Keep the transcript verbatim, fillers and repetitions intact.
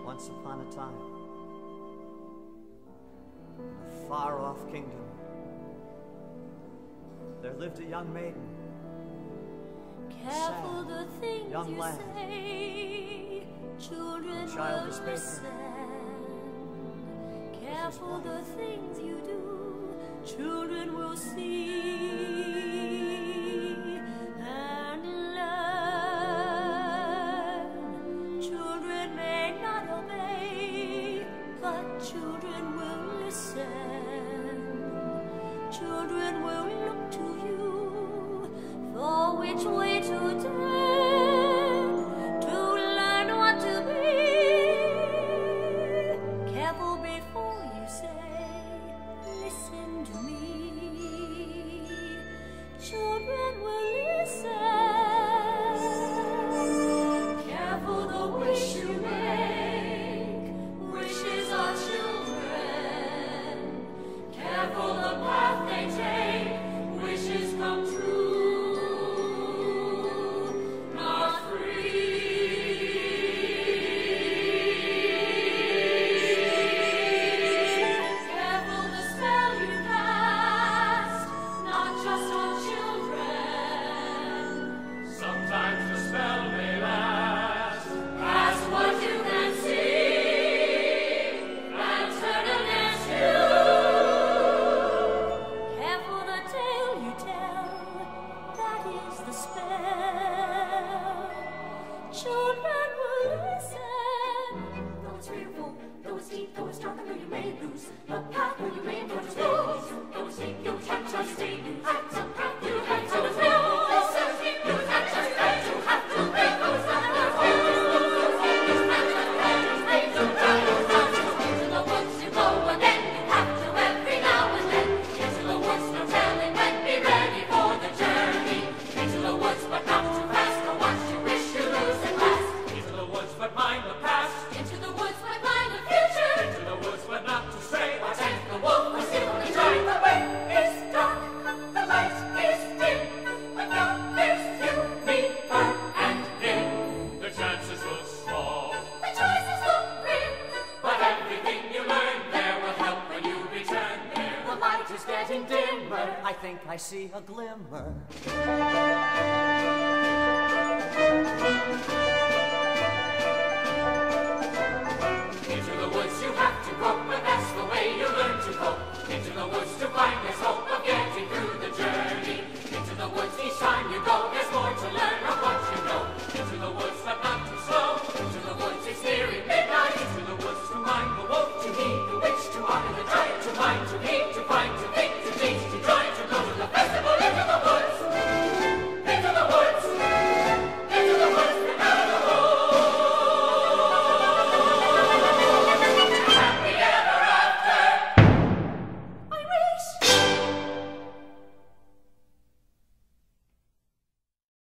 Once upon a time, in a far-off kingdom, there lived a young maiden. Careful the things young you lad. say, children will Childish baker. listen. Careful the things you do, children will see and learn. Children may not obey, but children will listen. Children will look to you for which way to turn, to learn what to be. Careful before you say, listen to me. Children will listen. Careful the wish you make, wishes are children. Careful the path they take, wishes come true. Not free. Careful the spell you cast, not just on children. Sometimes the spell may last. Cast what you can see and turn against you. Careful the tale you tell, that is the spell. Children will listen. Though it's fearful, though it's deep, though it's dark, I know you may lose the path when you may not lose. Though it's deep, you'll catch us deep. At some path you have to lose. You catch us dead, you have to make those numbers. Into the woods you go, and then you have to every now and then. Into the woods, no telling when, be ready for the journey. Into the woods, but not too fast, or what you wish you lose at last. Into the woods, but mind the past. Into the woods, but mind the future. Into the woods, but not to stray. Or take the wolf, or simply try. The way is dark, the light is dim. When you're fierce, you meet her and him. The chances look small, The choices look grim, but everything you learn there will help when you return there. The light is getting dimmer. I think I see a glimmer.